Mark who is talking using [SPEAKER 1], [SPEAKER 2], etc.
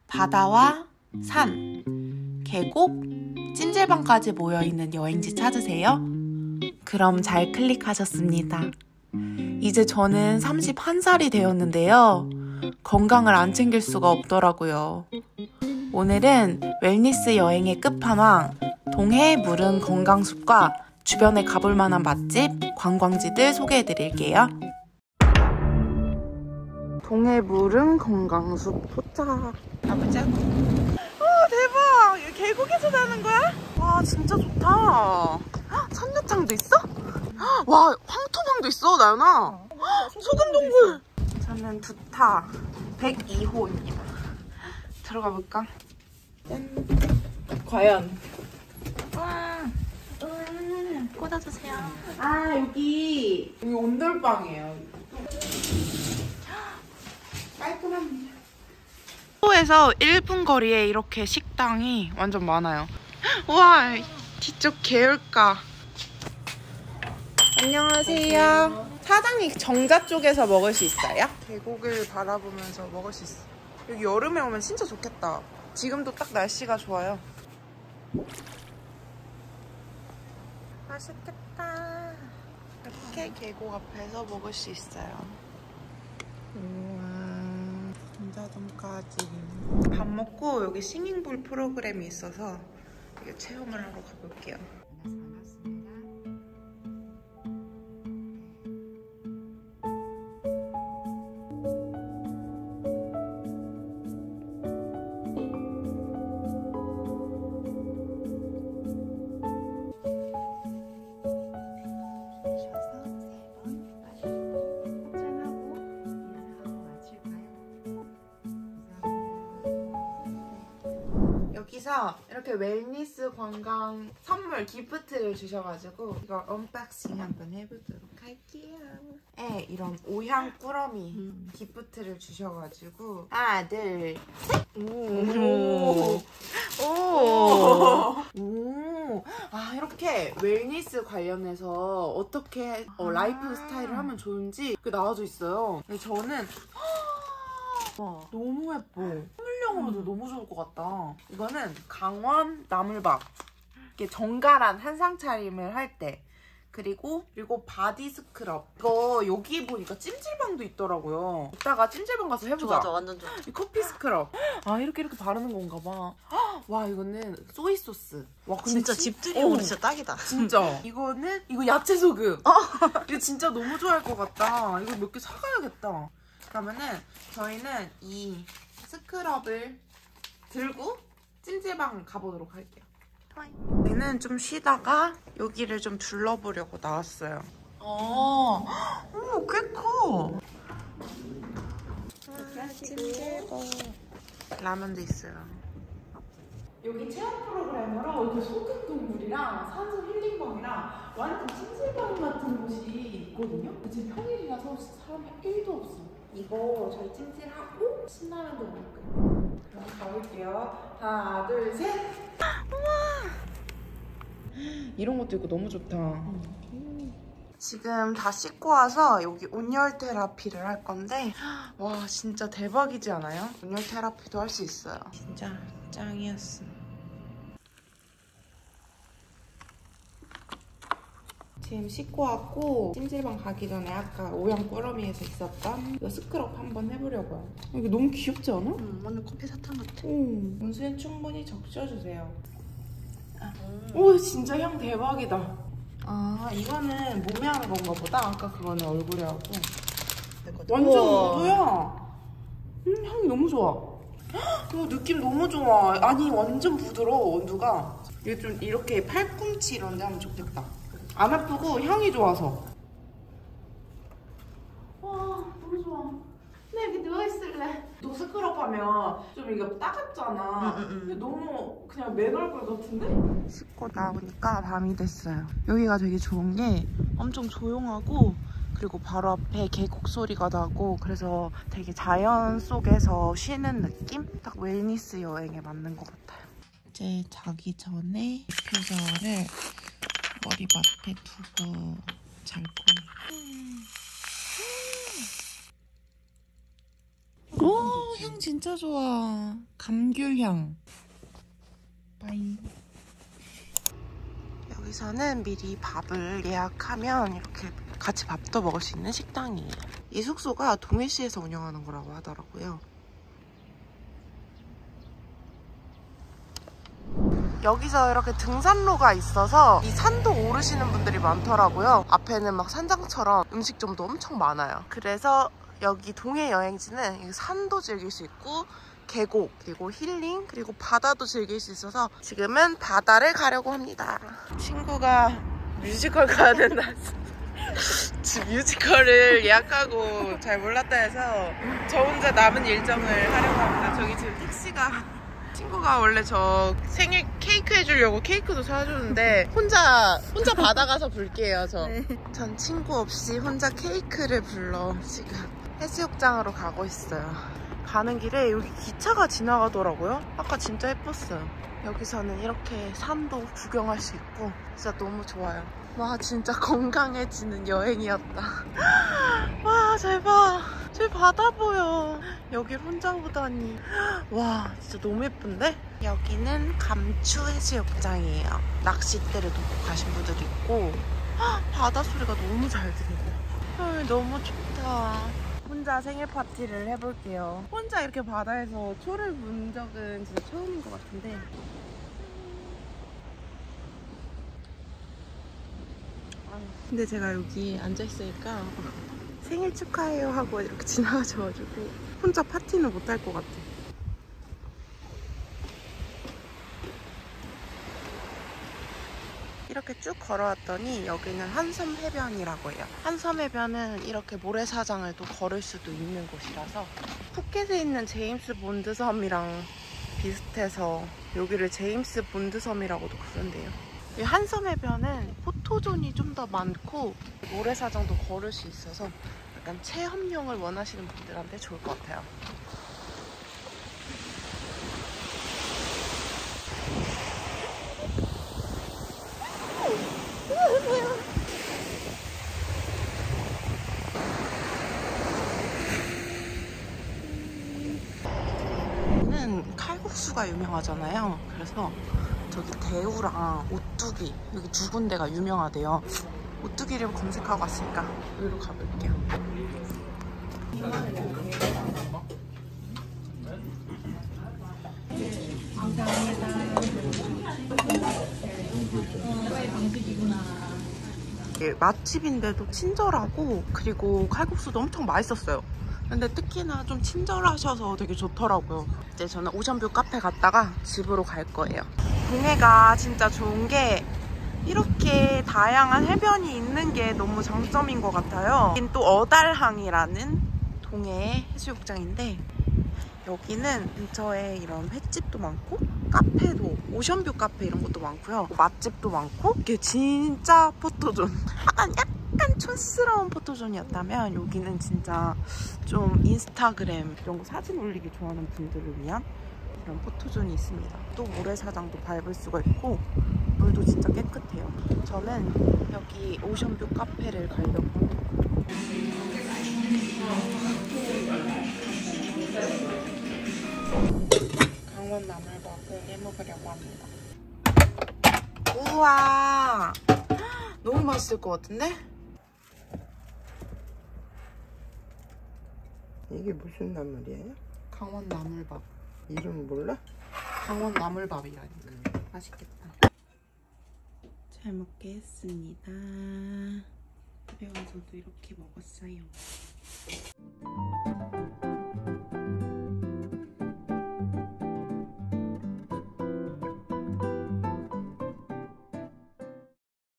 [SPEAKER 1] 바다와 산, 계곡, 찜질방까지 모여있는 여행지 찾으세요? 그럼 잘 클릭하셨습니다. 이제 저는 31살이 되었는데요. 건강을 안 챙길 수가 없더라고요. 오늘은 웰니스 여행의 끝판왕, 동해 무릉 건강숲과 주변에 가볼 만한 맛집, 관광지들 소개해드릴게요. 동해 무릉 건강숲 도착. 가보자고. 대박! 여기 계곡에서 자는 거야? 와, 진짜 좋다. 선녀장도 있어? 와, 황토방도 있어, 나연아. 소금동굴. 저는 두타 102호입니다. 들어가 볼까? 짠. 과연. 와. 꽂아주세요. 아, 여기 온돌방이에요. 깔끔합니다. 호에서 1분 거리에 이렇게 식당이 완전 많아요. 우와, 뒤쪽 개울가. 안녕하세요. 사장님 정자 쪽에서 먹을 수 있어요? 계곡을 바라보면서 먹을 수 있어. 여기 여름에 오면 진짜 좋겠다. 지금도 딱 날씨가 좋아요. 맛있겠다. 이렇게 계곡 앞에서 먹을 수 있어요. 우와, 감자전까지. 밥 먹고 여기 싱잉볼 프로그램이 있어서 이게 체험을 하러 가볼게요. 여기서 이렇게 웰니스 관광 선물 기프트를 주셔가지고 이거 언박싱 한번 해보도록 할게요. 네, 이런 오향 꾸러미 기프트를 주셔가지고 하나, 둘, 셋! 오! 아, 이렇게 웰니스 관련해서 어떻게 라이프 스타일을 하면 좋은지 나와져 있어요. 근데 저는 와, 너무 예뻐. 선물용으로도 너무 좋을 것 같다. 이거는 강원 나물밥. 이게 정갈한 한상 차림을 할 때. 그리고 바디 스크럽. 이거 여기 보니까 찜질방도 있더라고요. 이따가 찜질방 가서 해보자.
[SPEAKER 2] 맞아, 완전 좋아.
[SPEAKER 1] 이 커피 스크럽. 아, 이렇게 바르는 건가 봐. 와, 이거는 소이 소스. 와, 근데
[SPEAKER 2] 진짜 집들이용으로 진짜 딱이다.
[SPEAKER 1] 진짜. 이거 야채 소금. 이거 진짜 너무 좋아할 것 같다. 이거 몇 개 사가야겠다. 그러면은 저희는 이 스크럽을 들고 찜질방 가보도록 할게요. 저희는 좀 쉬다가 여기를 좀 둘러보려고 나왔어요. 오, 꽤 커. 찜질방. 라면도 있어요. 여기 체험 프로그램으로 이렇게 소금 동굴이랑 산소 힐링방이랑 완전 찜질방 같은 곳이 있거든요. 지금 평일이라서 사람이 1도 없어. 이거 저희 찜질하고 신라면도 먹을 거예요. 그럼 가볼게요. 하나, 둘, 셋! 우와! 이런 것도 있고 너무 좋다. 지금 다 씻고 와서 여기 온열 테라피를 할 건데 와, 진짜 대박이지 않아요? 온열 테라피도 할 수 있어요. 진짜 짱이었어. 지금 씻고 왔고 찜질방 가기 전에 아까 오양 꾸러미에서 있었던 이거 스크럽 한번 해보려고요. 이게 너무 귀엽지 않아?
[SPEAKER 2] 완전 커피 사탕 같아.
[SPEAKER 1] 온수에 충분히 적셔주세요. 오, 진짜 향 대박이다. 아, 이거는 몸에 하는 건가 보다. 아까 그거는 얼굴에 하고. 완전 우도야. 향이 너무 좋아. 느낌 너무 좋아. 아니, 완전 부드러워, 원두가. 이게 좀 이렇게 팔꿈치 이런 데 하면 좋겠다. 안 아프고 향이 좋아서. 와, 너무 좋아. 나 여기 누워있을래. 너 스크럽 하면 좀 이거 따갑잖아. 근데 너무 그냥 맨 얼굴 같은데? 씻고 나오니까 밤이 됐어요. 여기가 되게 좋은 게 엄청 조용하고 그리고 바로 앞에 계곡 소리가 나고 그래서 되게 자연 속에서 쉬는 느낌? 딱 웰니스 여행에 맞는 것 같아요. 이제 자기 전에 디퓨저를 머리맡에 두고 잘 거예요. 오, 향 진짜 좋아. 감귤향. 빠이. 여기서는 미리 밥을 예약하면 이렇게 같이 밥도 먹을 수 있는 식당이에요. 이 숙소가 동해시에서 운영하는 거라고 하더라고요. 여기서 이렇게 등산로가 있어서 이 산도 오르시는 분들이 많더라고요. 앞에는 막 산장처럼 음식점도 엄청 많아요. 그래서 여기 동해 여행지는 산도 즐길 수 있고 계곡, 그리고 힐링, 그리고 바다도 즐길 수 있어서 지금은 바다를 가려고 합니다. 친구가 뮤지컬 가야 된다 해서 지금 뮤지컬을 예약하고 잘 몰랐다 해서 저 혼자 남은 일정을 하려고 합니다. 저기 지금 택시가 친구가 원래 저 생일 케이크 해주려고 케이크도 사줬는데 혼자 받아가서 불게요. 전 친구 없이 혼자 케이크를 불러 지금 해수욕장으로 가고 있어요. 가는 길에 여기 기차가 지나가더라고요. 아까 진짜 예뻤어요. 여기서는 이렇게 산도 구경할 수 있고 진짜 너무 좋아요. 와 진짜 건강해지는 여행이었다. 와 잘 봐. 저기 바다 보여. 여길 혼자 오다니. 와 진짜 너무 예쁜데? 여기는 감추 해수욕장이에요. 낚싯대를 놓고 가신 분들도 있고 바다 소리가 너무 잘 들려요. 너무 좋다. 혼자 생일 파티를 해볼게요. 혼자 이렇게 바다에서 초를 본 적은 진짜 처음인 것 같은데 근데 제가 여기 앉아있으니까 생일 축하해요 하고 이렇게 지나가셔가지고 혼자 파티는 못 할 것 같아. 이렇게 쭉 걸어왔더니 여기는 한섬해변이라고 해요. 한섬해변은 이렇게 모래사장을 또 걸을 수도 있는 곳이라서 푸켓에 있는 제임스 본드 섬이랑 비슷해서 여기를 제임스 본드 섬이라고도 부른대요. 이 한섬해변은 포토존이 좀 더 많고 모래사장도 걸을 수 있어서 약간 체험용을 원하시는 분들한테 좋을 것 같아요. 여기는 칼국수가 유명하잖아요. 그래서 저기 대우랑 오뚜기 여기 두 군데가 유명하대요. 오뚜기를 검색하고 왔으니까 여기로 가볼게요. 맛집인데도 친절하고 그리고 칼국수도 엄청 맛있었어요. 근데 특히나 좀 친절하셔서 되게 좋더라고요. 이제 저는 오션뷰 카페 갔다가 집으로 갈 거예요. 동해가 진짜 좋은 게 이렇게 다양한 해변이 있는 게 너무 장점인 것 같아요. 여긴 또 어달항이라는 동해 해수욕장인데 여기는 근처에 이런 횟집도 많고 카페도 오션뷰 카페 이런 것도 많고요. 맛집도 많고 이게 진짜 포토존 약간 촌스러운 포토존이었다면 여기는 진짜 좀 인스타그램 이런 거 사진 올리기 좋아하는 분들을 위한 이런 포토존이 있습니다. 또 모래사장도 밟을 수가 있고 물도 진짜 깨끗해요. 저는 여기 오션뷰 카페를 가려고 합니다. 강원 나물밥을 해먹으려고 합니다. 우와 너무 맛있을 것 같은데?
[SPEAKER 3] 이게 무슨 나물이에요?
[SPEAKER 1] 강원 나물밥.
[SPEAKER 3] 이름 몰라?
[SPEAKER 1] 강원 나물밥이라니까. 맛있겠다. 잘 먹겠습니다. 집에 와서도 이렇게 먹었어요.